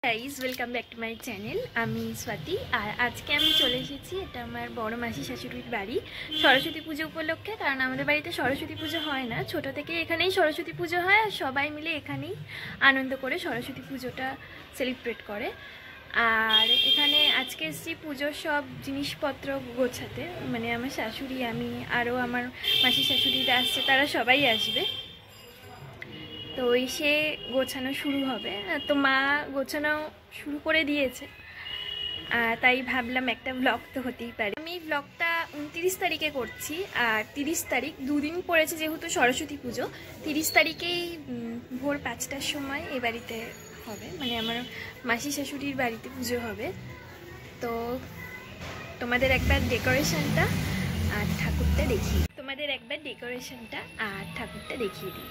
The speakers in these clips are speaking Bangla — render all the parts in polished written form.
Guys welcome back to my channel आमी स्वाति और आज के आमी चले एसेছি এটা আমার বড় মাসি শাশুড়ির বাড়ি সরস্বতী পুজো উপলক্ষে। কারণ আমাদের বাড়িতে সরস্বতী পুজো হয় না, ছোট থেকে এখানেই সরস্বতী পুজো হয় আর সবাই মিলে এখানেই আনন্দ করে সরস্বতী পুজোটা সেলিব্রেট করে। আর এখানে আজকে এসেছি পুজোর সব জিনিসপত্র গোছাতে, মানে আমার শাশুড়ি, আমি আরও আমার মাসি শাশুড়িরা আসছে, তারা সবাই আসবে। তো এসে গোছানো শুরু হবে, তো মা গোছানো শুরু করে দিয়েছে, তাই ভাবলাম একটা ব্লগ তো হতেই পারে। আমি ব্লগটা 29 তারিখে করছি আর 30 তারিখ দুদিন পড়েছে, যেহেতু সরস্বতী পুজো 30 তারিখেই ভোর 5টার সময় এ বাড়িতে হবে, মানে আমার মাসি শাশুড়ির বাড়িতে পুজো হবে। তো তোমাদের একবার ডেকোরেশনটা আর ঠাকুরটা দেখিয়ে দিই।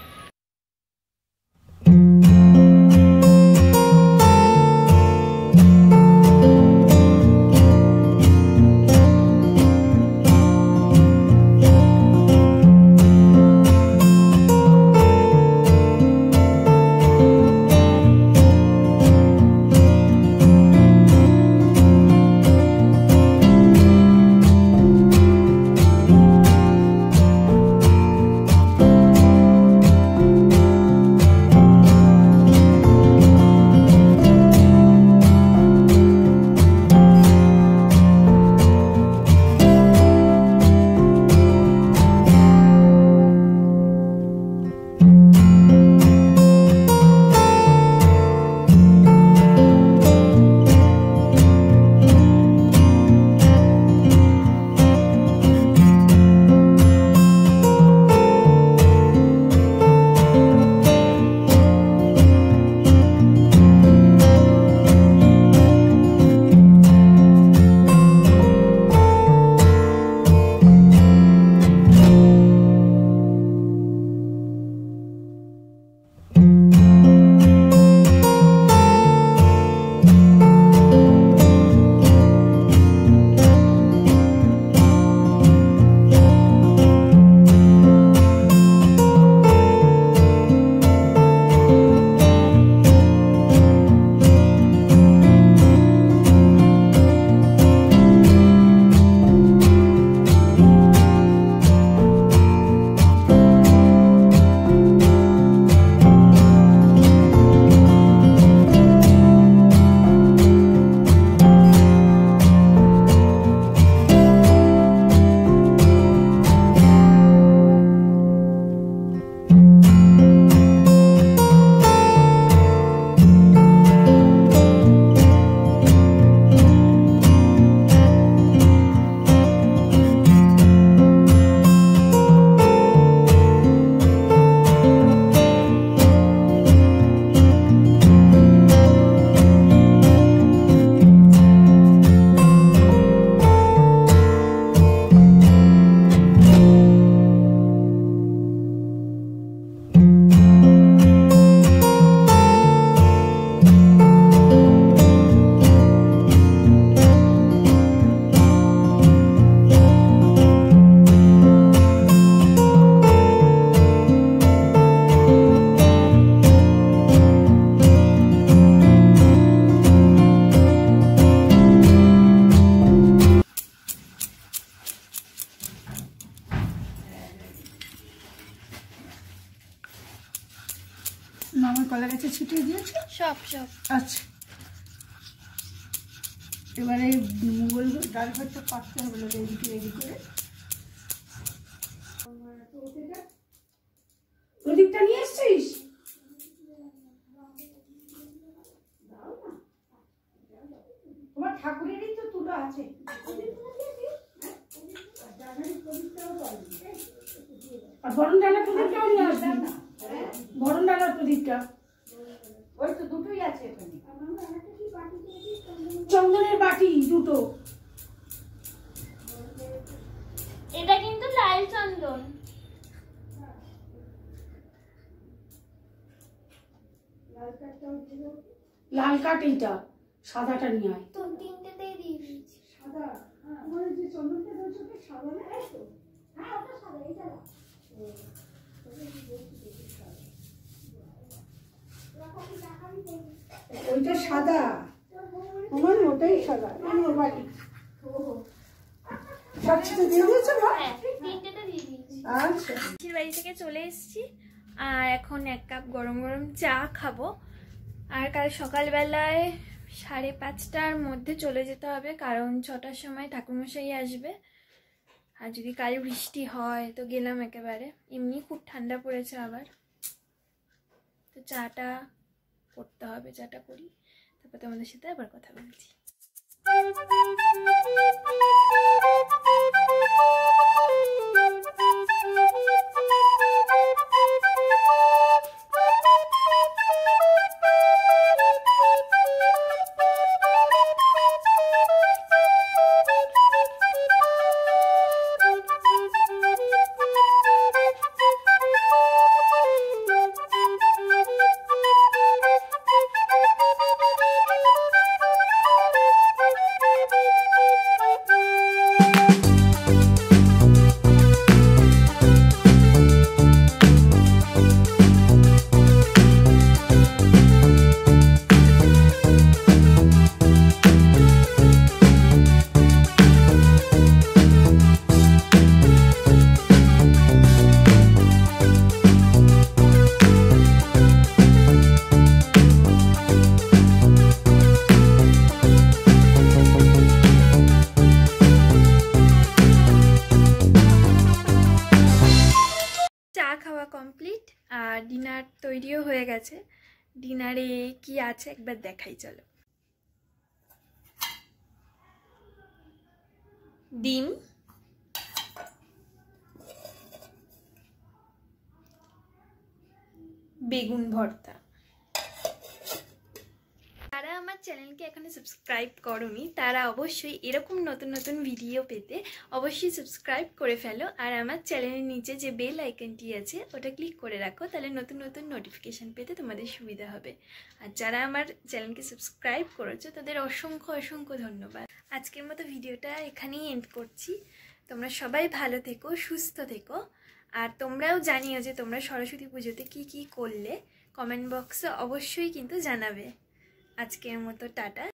মামার কলা গাছে ছিটিয়ে দিয়েছে সব। আচ্ছা, এবারে ডাল ভাতটা পাততে হবে, রেডি করে প্রদীপটা নিয়ে এসছিস? তোমার ঠাকুরেরই তো তুলো আছে, আর বরণ ডালার প্রদীপটাও নিয়ে আসবি না? বরণ ডালার প্রদীপটা ওই তো দুটোই আছে এখানে, চন্দনের বাটি দুটো। এটা কিন্তু লাল চন্দন, লাল কাঠ এইটা, সাদাটা নিয়ে আয়। তো তিনটেতেই দিয়ে দিয়েছি সাদা, আমার যে চন্দনটা রয়েছে ওটা সাদা না? হ্যাঁ ওটা সাদা, এইটা না। ওইটা সাদা, আমার ওটাই সাদা। আমার বাড়ি সবকিছু দিয়ে দিয়েছো মা? আচ্ছা, মাসির বাড়ি থেকে চলে এসেছি আর এখন 1 কাপ গরম গরম চা খাবো। আর কাল সকালবেলায় 5:30টার মধ্যে চলে যেতে হবে, কারণ 6টার সময় ঠাকুরমশাই আসবে। আর যদি কাল বৃষ্টি হয় তো গেলাম একেবারে। এমনি খুব ঠান্ডা পড়েছে আবার, তো চাটা করতে হবে। চাটা করি, তারপর তোমাদের সাথে আবার কথা বলছি। খাওয়া কমপ্লিট আর ডিনার তৈরিও হয়ে গেছে। ডিনারে কি আছে একবার দেখাই, চলো। ডিম, বেগুন ভর্তা। যারা আমার চ্যানেলকে এখনো সাবস্ক্রাইব করোনি তারা অবশ্যই এরকম নতুন নতুন ভিডিও পেতে অবশ্যই সাবস্ক্রাইব করে ফেলো। আর আমার চ্যানেলের নিচে যে বেল আইকনটি আছে ওটা ক্লিক করে রাখো, তাহলে নতুন নতুন নোটিফিকেশান পেতে তোমাদের সুবিধা হবে। আর যারা আমার চ্যানেলকে সাবস্ক্রাইব করেছো তাদের অসংখ্য অসংখ্য ধন্যবাদ। আজকের মতো ভিডিওটা এখানেই এন্ড করছি। তোমরা সবাই ভালো থেকো, সুস্থ থেকো। আর তোমরাও জানিও যে তোমরা সরস্বতী পুজোতে কি কি করলে, কমেন্ট বক্সে অবশ্যই কিন্তু জানাবে। আজকের মতো টাটা।